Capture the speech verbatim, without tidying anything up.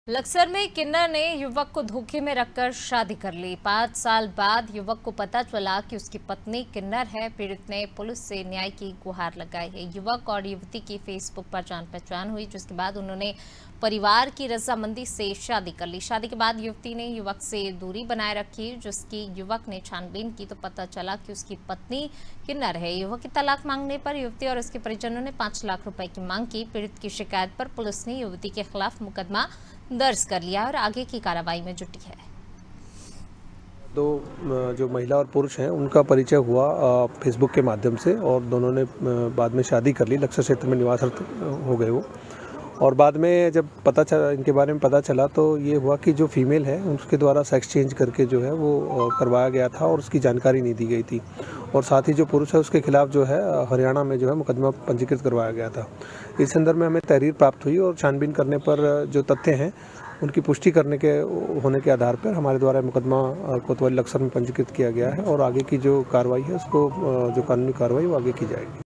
लक्सर में किन्नर ने युवक को धोखे में रखकर शादी कर ली। पाँच साल बाद युवक को पता चला कि उसकी पत्नी किन्नर है। पीड़ित ने पुलिस से न्याय की गुहार लगाई है। युवक और युवती की फेसबुक पर जान पहचान हुई, जिसके बाद उन्होंने परिवार की रजामंदी से शादी कर ली। शादी के बाद युवती ने युवक से दूरी बनाए रखी, जिसकी युवक ने छानबीन की तो पता चला कि उसकी पत्नी किन्नर है। युवक की तलाक मांगने पर युवती और उसके परिजनों ने पाँच लाख रुपए की मांग की। पीड़ित की शिकायत पर पुलिस ने युवती के खिलाफ मुकदमा दर्ज कर लिया और आगे की कार्रवाई में जुटी है। दो जो महिला और पुरुष हैं उनका परिचय हुआ फेसबुक के माध्यम से और दोनों ने बाद में शादी कर ली। लक्सर क्षेत्र में निवासरत हो गए वो, और बाद में जब पता चला इनके बारे में पता चला तो ये हुआ कि जो फीमेल है उसके द्वारा सेक्स चेंज करके जो है वो करवाया गया था और उसकी जानकारी नहीं दी गई थी। और साथ ही जो पुरुष है उसके खिलाफ जो है हरियाणा में जो है मुकदमा पंजीकृत करवाया गया था। इस संदर्भ में हमें तहरीर प्राप्त हुई और छानबीन करने पर जो तथ्य हैं उनकी पुष्टि करने के होने के आधार पर हमारे द्वारा मुकदमा कोतवाली लक्सर में पंजीकृत किया गया है और आगे की जो कार्रवाई है उसको जो कानूनी कार्रवाई वो आगे की जाएगी।